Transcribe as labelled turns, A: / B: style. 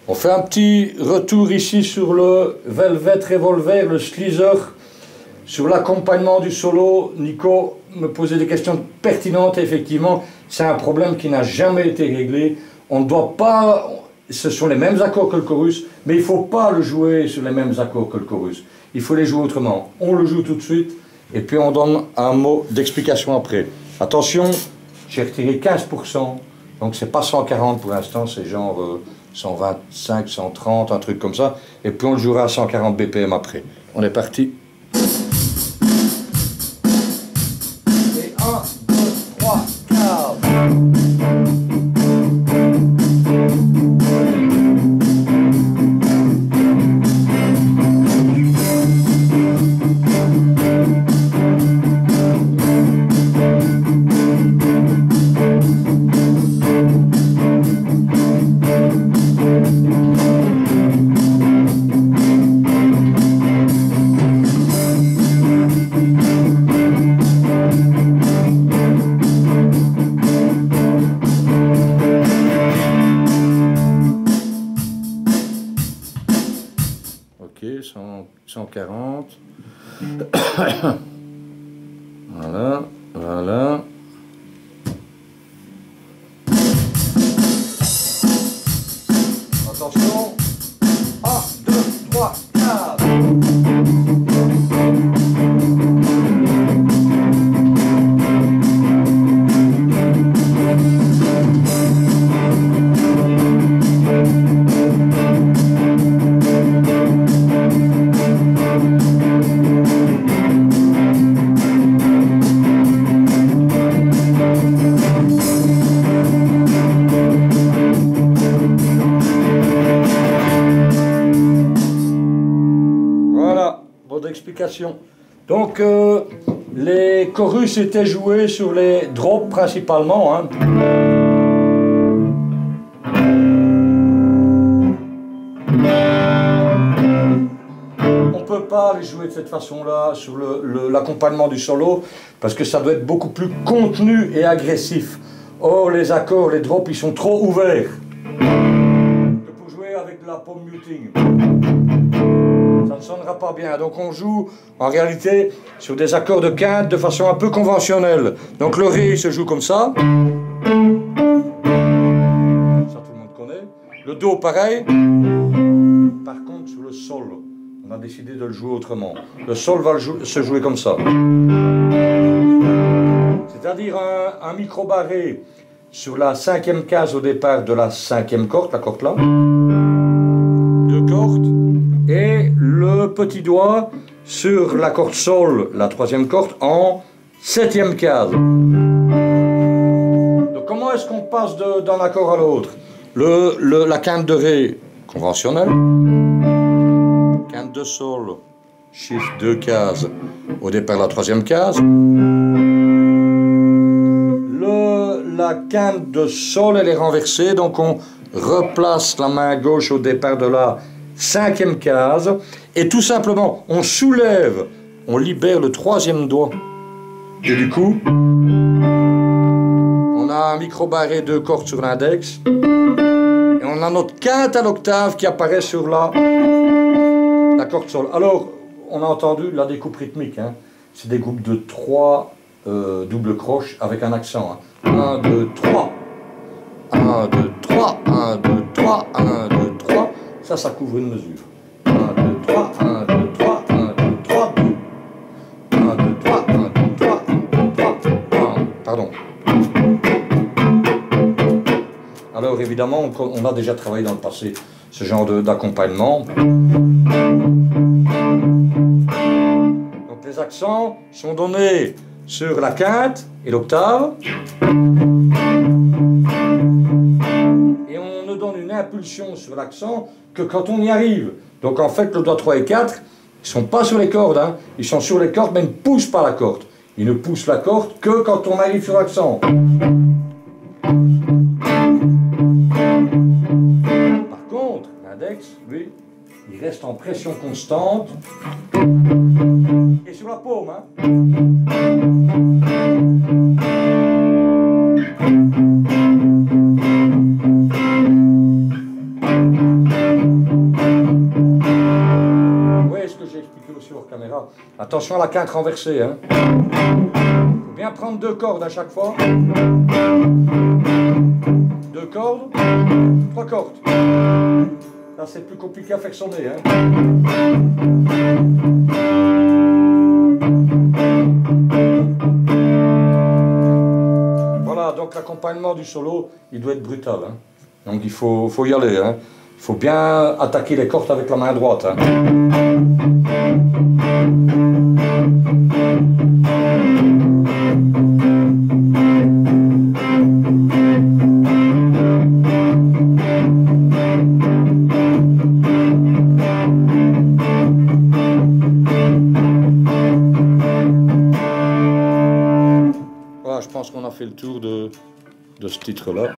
A: On fait un petit retour ici sur le Velvet Revolver, le Sleezer. Sur l'accompagnement du solo, Nico me posait des questions pertinentes. Effectivement, c'est un problème qui n'a jamais été réglé. On ne doit pas... Ce sont les mêmes accords que le chorus, mais il ne faut pas le jouer sur les mêmes accords que le chorus. Il faut les jouer autrement. On le joue tout de suite, et puis on donne un mot d'explication après. Attention, j'ai retiré 15%, donc c'est pas 140 pour l'instant, c'est genre 125, 130, un truc comme ça. Et puis on le jouera à 140 BPM après. On est parti. Et 1, 2, 3, 4. Ok, 140. Voilà, voilà. Attention. 1, 2, 3, 4. Explication. Donc les chorus étaient joués sur les drops principalement. Hein. On peut pas les jouer de cette façon-là sur l'accompagnement du solo parce que ça doit être beaucoup plus contenu et agressif. Or les accords, les drops, ils sont trop ouverts. Pour jouer avec de la palm muting. Ça ne sonnera pas bien, donc on joue en réalité sur des accords de quinte de façon un peu conventionnelle. Donc le Ré se joue comme ça. Ça tout le monde connaît. Le Do pareil. Par contre sur le Sol, on a décidé de le jouer autrement. Le Sol va se jouer comme ça. C'est-à-dire un micro barré sur la 5e case au départ de la 5e corde, la corde là. 2 cordes. Et le petit doigt sur la corde Sol, la 3e corde, en 7e case. Donc comment est-ce qu'on passe d'un accord à l'autre? La quinte de Ré, conventionnelle. Quinte de Sol, shift 2 cases, au départ la 3e case. La quinte de Sol, elle est renversée, donc on replace la main gauche au départ de la 5e case, et tout simplement, on soulève, on libère le 3e doigt. Et du coup, on a un micro barré 2 cordes sur l'index, et on a notre quinte à l'octave qui apparaît sur la corde Sol. Alors, on a entendu la découpe rythmique, hein. C'est des groupes de 3 double croche avec un accent. Hein. 1, 2, 3. 1, 2, 3, 1, 2, 3, 1, 2, 3. Ça couvre une mesure. 1, 2, 3, 1, 2, 3, 1, 2, 3, 2. 1, 2, 3, 1, 2, 3, 1, 2, 3, 1. Pardon. Alors évidemment, on a déjà travaillé dans le passé ce genre d'accompagnement. Donc les accents sont donnés sur la quinte et l'octave. Et on ne donne une impulsion sur l'accent que quand on y arrive. Donc en fait, le doigt 3 et 4, ils ne sont pas sur les cordes, hein. Ils sont sur les cordes, mais ils ne poussent pas la corde. Ils ne poussent la corde que quand on arrive sur l'accent. Par contre, l'index, lui, il reste en pression constante. Et sur la paume, hein. Voilà. Attention à la quinte renversée. Hein. Faut bien prendre 2 cordes à chaque fois. 2 cordes, 3 cordes. Là, c'est plus compliqué à faire sonner. Hein. Voilà, donc l'accompagnement du solo, il doit être brutal. Hein. Donc il faut y aller. Hein. Il faut bien attaquer les cordes avec la main droite. Hein. Voilà, je pense qu'on a fait le tour de ce titre-là.